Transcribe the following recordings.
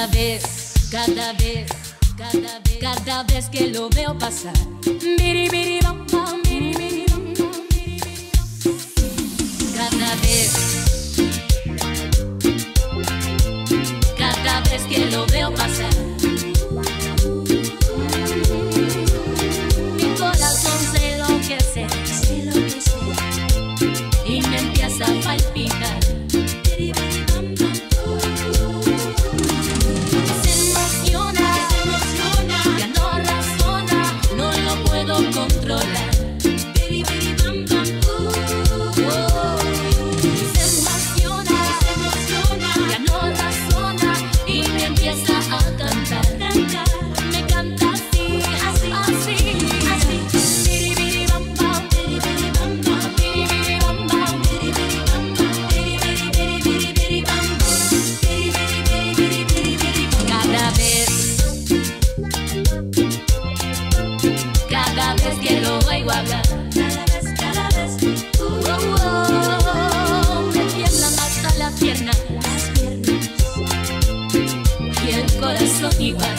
cada vez que lo veo pasar. Biri, biri, bam, bam, biri, biri, bam, bam, biri, biri, bam. Cada vez que lo veo pasar, mi corazón se enloquece y me empieza a palpitar. Controlar. Se emociona, ya no razona y me empieza a cantar. Me canta así, así, así, así. Biri, biri, bam, bam, biri, biri, bam, bam, biri, biri, bam, bam, biri, biri, bam, bam, biri, biri, biri, biri, bam, biri, biri, biri, biri, biri. Cada vez que lo oigo hablar, me tiemblan hasta las piernas y el corazón igual.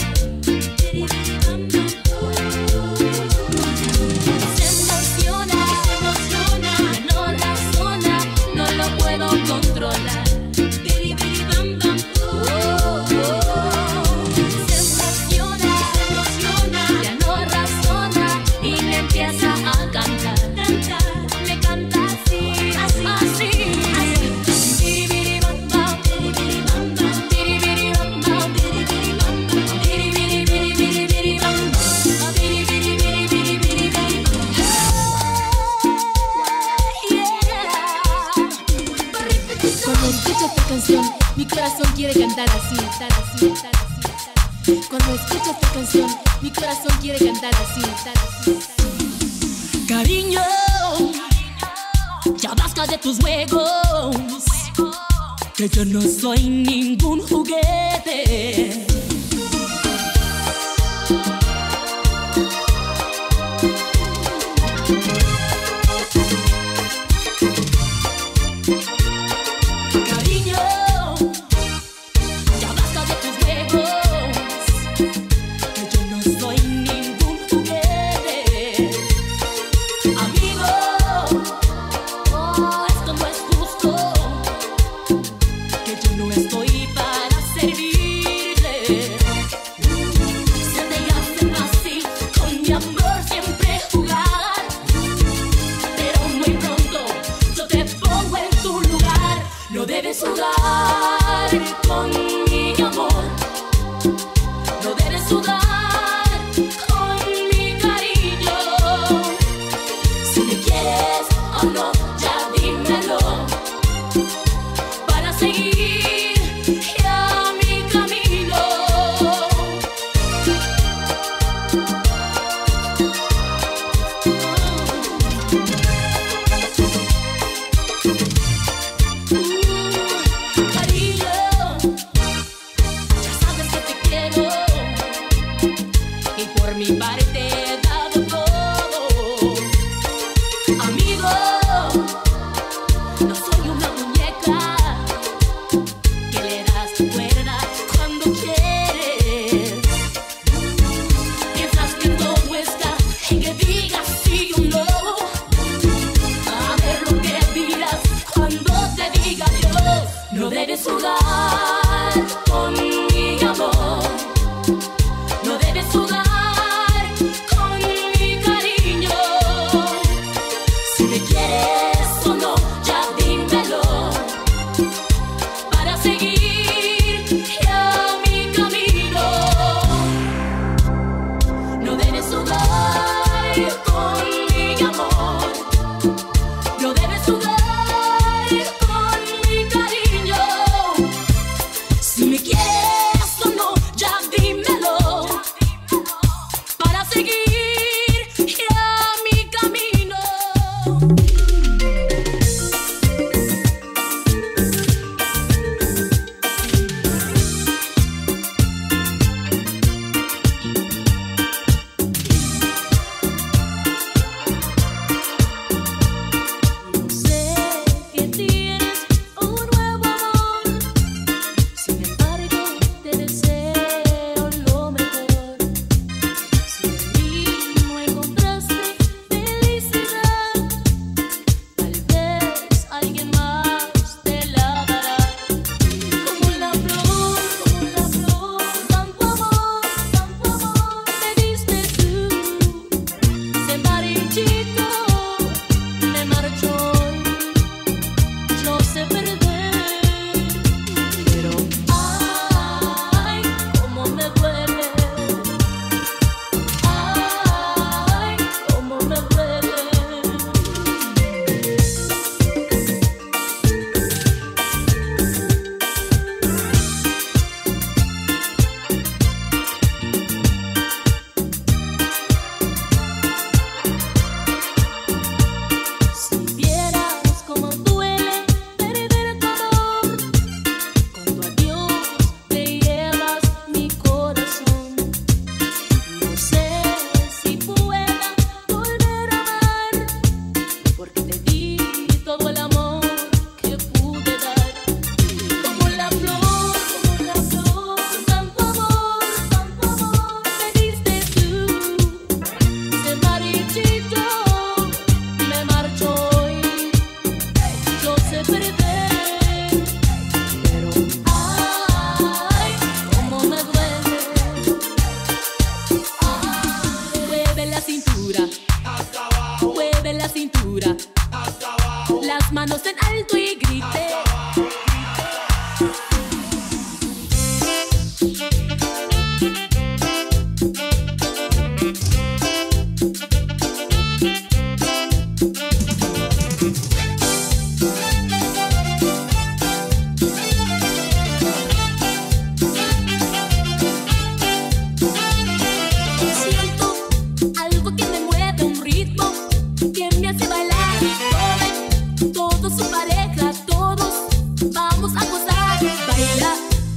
Se emociona, ya no razona, no lo puedo controlar. Empieza a cantar, me canta así, así, así. Biri, biri, bam, bam, biri, biri, bam, bam, biri, biri, bam, bam, biri, biri, bam, bam, biri, biri, biri, biri, biri, bam, bam, biri, biri, biri, biri, biri, biri, bam. Cuando escucho esta canción, mi corazón quiere cantar así, tal así, tal así, tal así. Cuando escucho esta canción, mi corazón quiere cantar así, tal así, tal así. Cariño, ya basta de tus juegos, que yo no soy ningún juguete. Cariño, ya basta de tus juegos, que yo no soy ningún juguete. Amigo, oh, esto no es justo, que yo no estoy para servirle.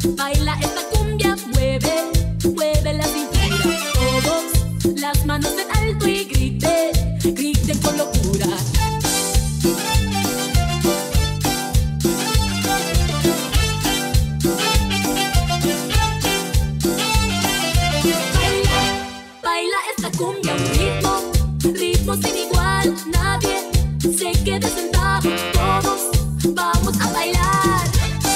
baila esta cumbia, mueve, mueve la cintura. Todos las manos en alto y griten, griten con locura. Baila esta cumbia, un ritmo, ritmo sin igual. Nadie se quede sentado, todos vamos a bailar.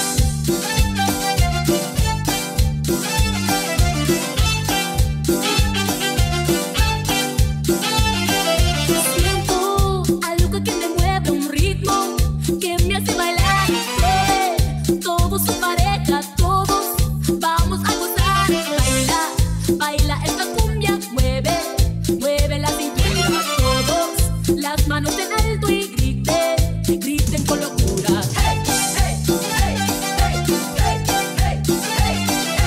Siento algo que me mueve, un ritmo que me hace bailar. Todos son pareja, todos vamos a gozar. Baila, baila esta cumbia, mueve, mueve la cintura. Todos las manos en alto y griten, griten con locura. Hey, hey, hey, hey, hey, hey, hey,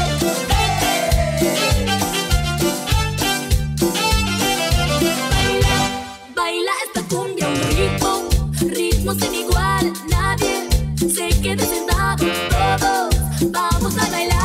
hey. Baila esta cumbia, un ritmo, ritmo sin igual. Nadie se quede sentado, todos vamos a bailar.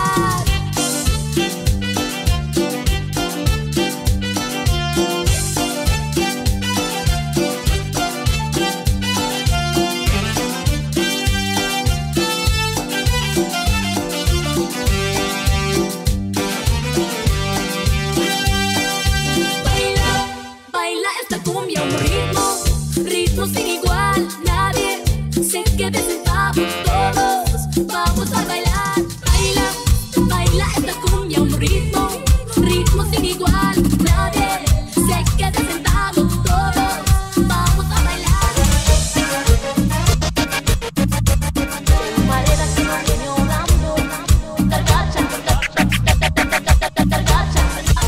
Baila esta cumbia, un ritmo, ritmo sin igual. Nadie se quede sentado, todos vamos a bailar. Baila, baila esta cumbia, un ritmo, ritmo sin igual. Nadie se quede sentado, todos vamos a bailar. Mareda que nos viene orando, cargacha, cargacha.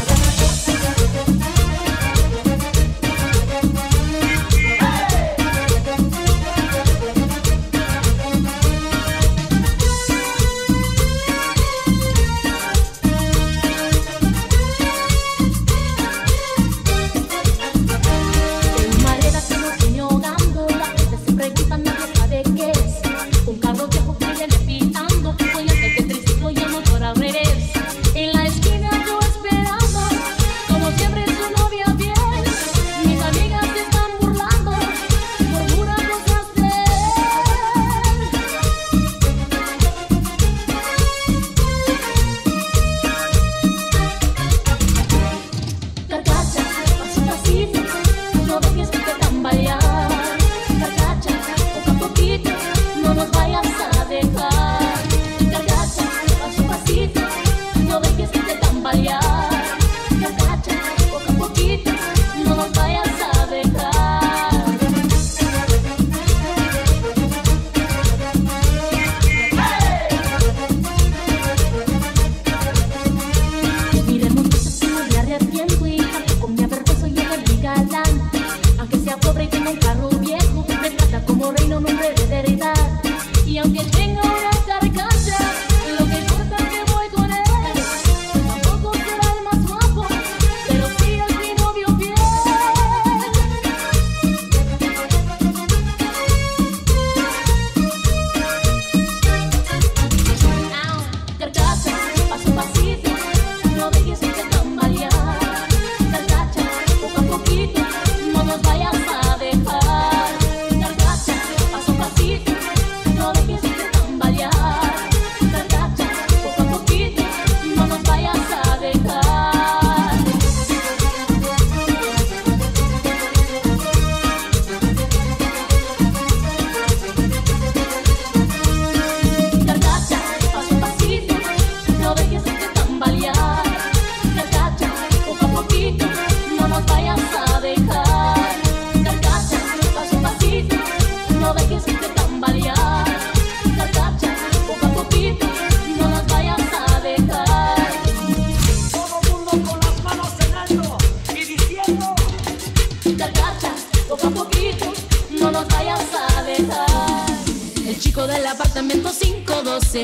Del apartamento 512,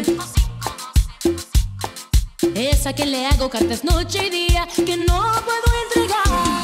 es a quien le hago cartas noche y día que no puedo entregar.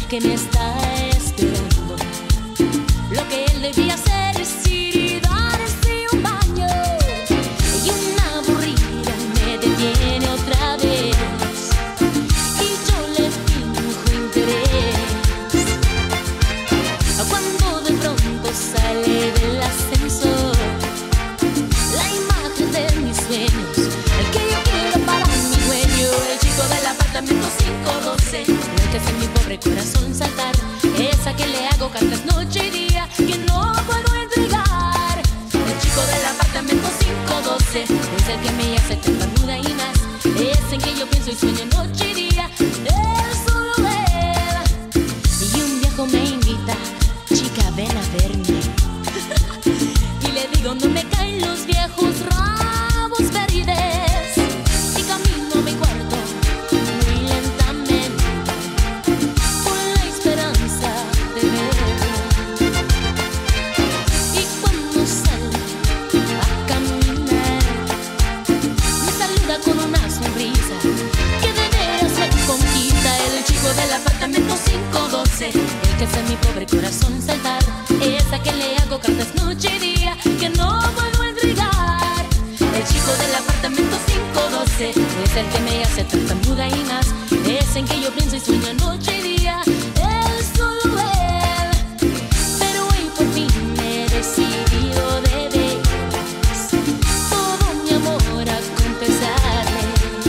que me está esperando. Lo que él debía hacer es ir y darse un baño. Y una aburrida me detiene otra vez. Y yo le finjo interés. Cuando de pronto sale del ascensor la imagen de mis sueños, el que yo quiero para mi dueño, el chico del apartamento 512, el que hace mi pobre corazón saltar, esa que le hago cartas noche y día que no puedo entregar. El chico del apartamento 512 es el que me hace tartamuda y más, es en que yo pienso y sueño noche y día, él, solo él. Y un viejo me invita, chica, ven a verme. Y le digo, no me caen los viejos rabos verdes. Y camino a mi cuarto muy lentamente, con la esperanza de verlo. Y cuando salgo a caminar, me saluda con una sonrisa que de veras me conquista. El chico del apartamento 512, el que hace mi pobre corazón saltar, esa que le hago cartas noche y día que no puedo entregar. El chico del apartamento 512 es el que me hace tartamuda y más, es en que yo pienso y sueño noche y día, él, solo él. Pero hoy por fin me he decidido de veras todo mi amor a confesarle.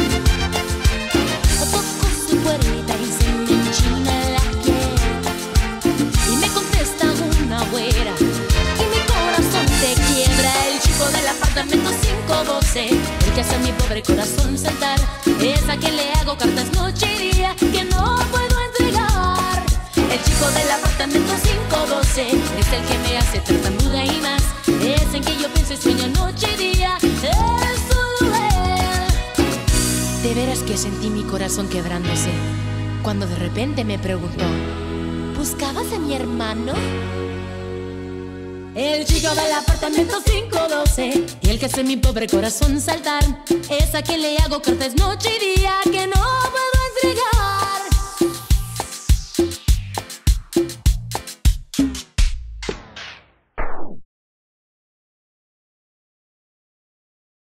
Toco su puerta y se me enchina la piel y me contesta una güera y mi corazón se quiebra. El chico del apartamento 512, el que hace a mi pobre corazón saltar, esa que le hago cartas noche y día que no puedo entregar. El chico del apartamento 512 es el que me hace tartamuda y más, es en que yo pienso y sueño noche y día, él, solo él. De veras que sentí mi corazón quebrándose cuando de repente me preguntó, ¿buscabas a mi hermano? El chico del apartamento 512, y el que hace mi pobre corazón saltar, es a quien le hago cartas noche y día.